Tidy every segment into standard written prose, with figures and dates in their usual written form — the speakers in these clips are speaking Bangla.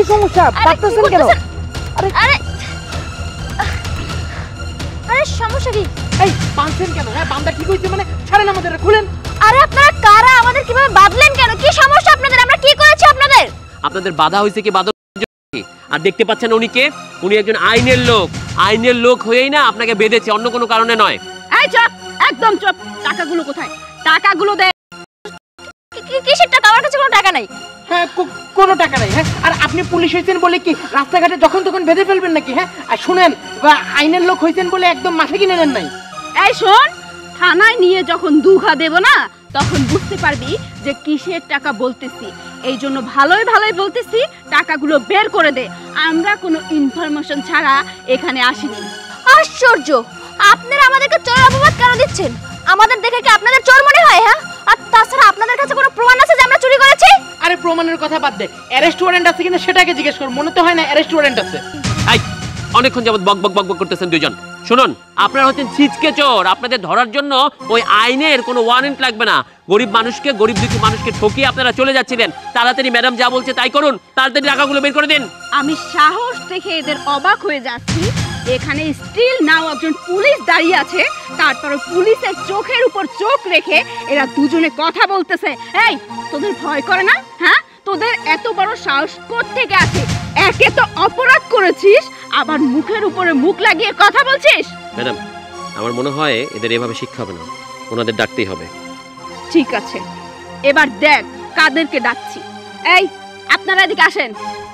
সমস্যা? পারতেছেন কেন? আরে আরে আরে সমস্যা কি? এই বাঁধছেন কেন? হ্যাঁ বাঁধা ঠিক হইছে মানে ছাড়েন আমাদের, খুলেন। আরে আপনারা কারা? আমাদের কিভাবে বাঁধলেন কেন? কি সমস্যা আপনাদের? আমরা কি করেছি আপনাদের? আপনাদের বাধা হইছে কি বাধা? আর দেখতে পাচ্ছেন উনি কে? উনি একজন আইনের লোক। আইনের লোক হয়েই না আপনাকে বেঁধেছে, অন্য কোনো কারণে নয়। এই চুপ, একদম চুপ। টাকাগুলো কোথায়? টাকাগুলো দে। কিসের টাকা? আমার কাছে কোনো টাকা নাই। হ্যাঁ কোনো টাকা নাই। হ্যাঁ আর আপনি পুলিশ হইছেন বলে কি রাস্তাঘাটে যখন তখন বেঁধে ফেলবেন নাকি? হ্যাঁ আর শুনেন, আইনের লোক হইছেন বলে একদম মাথা কিনে নেন নাই। এই শোন, থানায় নিয়ে যখন দুঘা দেব না তখন বুঝতে পারবি যে কিসের টাকা বলতেছি। এই জন্য ভালোই ভালোই বলতেছি, টাকাগুলো বের করে দে। আমরা কোনো ইনফরমেশন ছাড়া এখানে আসিনি। আশ্চর্য, আপনারা আমাদেরকে চোর অপবাদ কেন দিচ্ছেন? আমাদের দেখে কি আপনাদের চোর মনে হয়? হ্যাঁ, আর তাছাড়া আপনাদের কাছে কোনো প্রমাণ আছে যে আমরা চুরি করেছি? আরে প্রমাণের কথা বাদ দে, অ্যারেস্ট ওয়ারেন্ট আছে কিনা সেটাকে জিজ্ঞেস কর। মনে তো হয় না অ্যারেস্ট ওয়ারেন্ট আছে। এই অনেকক্ষণ যাবত বক বক বক বক করতেছেন দুইজন। শুনুন, আপনারা হচ্ছেন ছিচকে চোর। আপনাদের ধরার জন্য ওই আইনের কোনো ওয়ারেন্ট লাগবে না। গরিব মানুষকে, গরিব দুঃখী মানুষকে ঠকিয়ে আপনারা চলে যাচ্ছিলেন। তাড়াতাড়ি ম্যাডাম যা বলছে তাই করুন, তাড়াতাড়ি টাকাগুলো বের করে দিন। আমি সাহস দেখে এদের অবাক হয়ে যাচ্ছি। এখানে স্টিল নাও একজন পুলিশ দাঁড়িয়ে আছে, তারপর পুলিশের চোখের উপর চোখ রেখে এরা দুজনে কথা বলতেছে। এই তোদের ভয় করে না? হ্যাঁ, তোদের এত বড় সাহস কোত্থেকে আছে? একে তো অপরাধ করেছিস, আবার মুখের উপরে মুখ লাগিয়ে কথা বলছিস। ম্যাডাম, আমার মনে হয় এদের এভাবে শিক্ষা হবে না, ওনাদের ডাকতেই হবে। ঠিক আছে, এবার দেখ কাদেরকে ডাকছি। এই আপনারা এদিকে আসেন।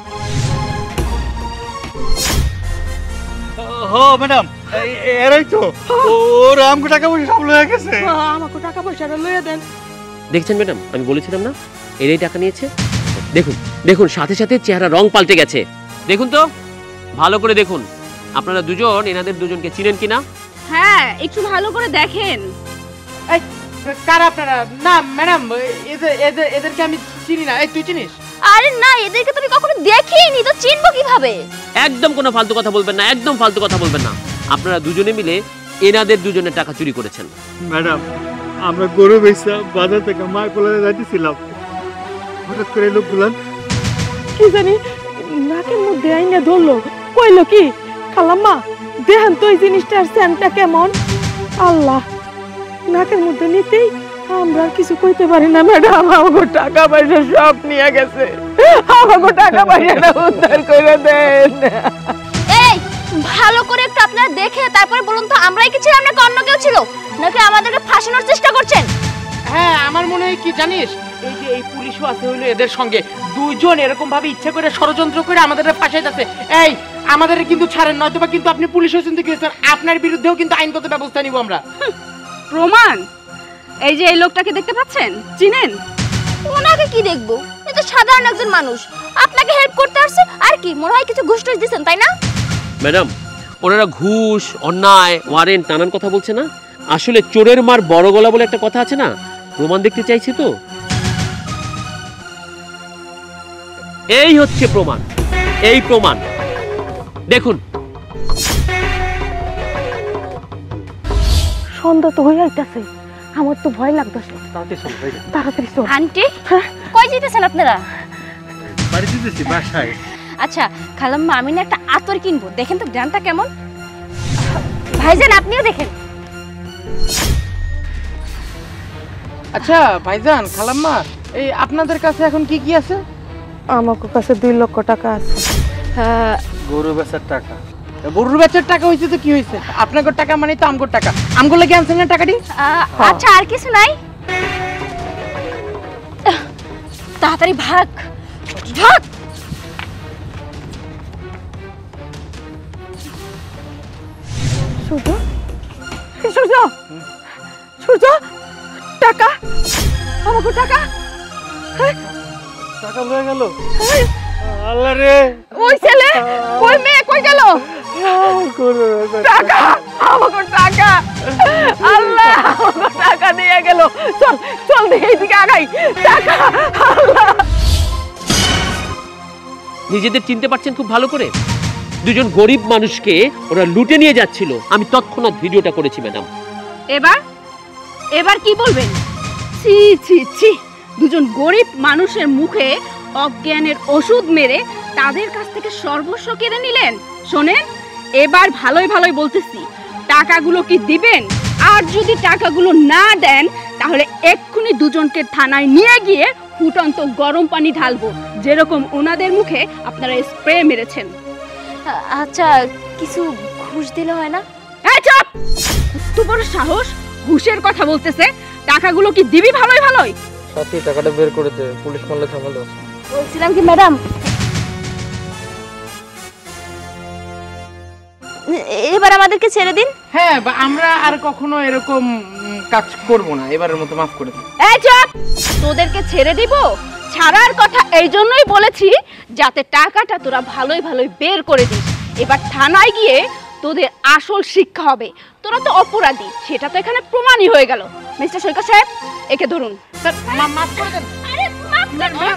ও ম্যাডাম, এরাই তো। ওরা আমাকে টাকা পয়সা সব লয়ে গেছে। আমাকে টাকা পয়সাটা লইয়া দেন। দেখছেন ম্যাডাম, আমি বলেছিলাম না এরাই টাকা নিয়েছে। দেখুন দেখুন, সাথে সাথে চেহারা রং পাল্টে গেছে। দেখুন তো, ভালো করে দেখুন। আপনারা দুজন এনাদের দুজনকে চিনেন কিনা? হ্যাঁ, একটু ভালো করে দেখেন। এই কারা আপনারা? না ম্যাডাম, এদেরকে আমি চিনি না। এই তুই চিনিস? আরে না, এদেরকে তুমি কখনো দেখিনি, তো চিনবো কিভাবে? একদম কোনো ফালতু কথা বলবেন না, একদম ফালতু কথা বলবেন না। আপনারা দুজনে মিলে এনাদের দুজনের টাকা চুরি করেছেন। ম্যাডাম, আমরা গরু বেচা বাজার থেকে মায় পোলাতে যাইতেছিলাম, হঠাৎ করে লোকগুলো কি জানি নাকের মধ্যে আইনা ধরলো। কইলো কি, খালাম্মা দেখেন তো এই জিনিসটার সেন্টটা কেমন। আল্লাহ, নাকের মধ্যে নিতেই আমরা কিছু কইতে পারি না। ম্যাডাম, আমাকে টাকা পয়সা সব নিয়ে গেছে। আমাকে টাকা পয়সাটা উদ্ধার করে দেন। এই ভালো করে একটু আপনারা দেখে তারপরে বলুন তো, আমরাই কি ছিলাম নাকি অন্য কেউ ছিল, নাকি আমাদেরকে ফাঁসানোর চেষ্টা করছেন? হ্যাঁ, আমার মনে হয় কি জানিস, এই যে এই পুলিশও আছে হইলো এদের সঙ্গে। দুইজন এরকম ভাবে ইচ্ছা করে ষড়যন্ত্র করে আমাদের ফাঁসাইতেছে। এই আমাদের কিন্তু ছাড়েন, নয়তোবা কিন্তু আপনি পুলিশ হয়েছেন তো কি হয়েছেন, আপনার বিরুদ্ধেও কিন্তু আইনগত ব্যবস্থা নিব আমরা। প্রমাণ? এই যে এই লোকটাকে দেখতে পাচ্ছেন, চিনেন? ওনাকে কি দেখবো? এ তো সাধারণ একজন মানুষ, আপনাকে হেল্প করতে আসছে। আর কি মনে হয় কিছু ঘুষ টুস দিয়েছেন, তাই না? ম্যাডাম, ওনারা ঘুষ, অন্যায়, ওয়ারেন্ট নানান কথা বলছে না। আসলে চোরের মার বড় গলা বলে একটা কথা আছে না, প্রমাণ দেখতে চাইছে তো। এই হচ্ছে প্রমাণ, এই প্রমাণ দেখুন। সন্ধ্যা তো হয়ে আইতাছে, আমার তো ভয় লাগতেছে। তাড়াতাড়ি চল। আন্টি, কই যেতেছেন আপনারা? বাড়িতে যেতেছি, বাসায়। আচ্ছা খালাম্মা, আমি না একটা আতর কিনবো, দেখেন তো ব্র্যান্ডটা কেমন। ভাইজান আপনিও দেখেন। আচ্ছা ভাইজান, খালাম্মা, এই আপনাদের কাছে এখন কি কি আছে? আমার কাছে 2 লক্ষ টাকা আছে। গরু বেচার টাকা। গরুর বেচার টাকা হয়েছে তো কি হয়েছে? আপনাদের টাকা মানে তো আমগোর টাকা। আমগো লাগে আনছেন না টাকাটি? আচ্ছা আর কিছু নাই? তাড়াতাড়ি ভাগ ভাগ। সূর্য, সূর্য, সূর্য, টাকা, আমাকে টাকা। টাকা লয়ে গেল। আল্লাহ রে, ওই ছেলে, ওই মেয়ে কই গেল? টাকা, আমাকে টাকা। আল্লাহ, আমাকে টাকা দিয়ে গেল। চল চল, এইদিকে আগাই। টাকা, আল্লাহ। নিজেদের চিনতে পারছেন খুব ভালো করে। দুজন গরিব মানুষকে ওরা লুটে নিয়ে যাচ্ছিল। আমি তৎক্ষণাৎ ভিডিওটা করেছি ম্যাডাম। এবার এবার কি বলবেন? ছি ছি ছি, দুজন গরিব মানুষের মুখে অজ্ঞানের ওষুধ মেরে তাদের কাছ থেকে সর্বস্ব কেড়ে নিলেন? শোনেন, এবার ভালোই ভালোই বলতেছি, টাকাগুলো কি দিবেন? আর যদি টাকাগুলো না দেন তাহলে এক্ষুনি দুজনকে থানায় নিয়ে গিয়ে ফুটন্ত গরম পানি ঢালবো, যেরকম ওনাদের মুখে আপনারা স্প্রে মেরেছেন। আচ্ছা, কিছু ঘুষ দিলে হয় না? এই চুপ! এত বড় সাহস, ঘুষের কথা বলতেছে। টাকাগুলো কি দিবি ভালোই ভালোই? সাথী টাকাটা বের করে দে, পুলিশ মারলে ঝামেলা আছে। বলছিলাম কি ম্যাডাম, এবার আমাদেরকে ছেড়ে দিন। হ্যাঁ, আমরা আর কখনো এরকম কাজ করব না, এবারের মতো মাফ করে দিন। এই চুপ! তোদেরকে ছেড়ে দিব? ছাড়ার কথা এই জন্যই বলেছি যাতে টাকাটা তোরা ভালোই ভালোই বের করে দিস। এবার থানায় গিয়ে তোদের আসল শিক্ষা হবে। তোরা তো অপরাধী, সেটা তো এখানে প্রমাণই হয়ে গেল। মিস্টার সৈকত সাহেব, একে ধরুন। স্যার মাফ করে দেন। আরে মাফ করবেন?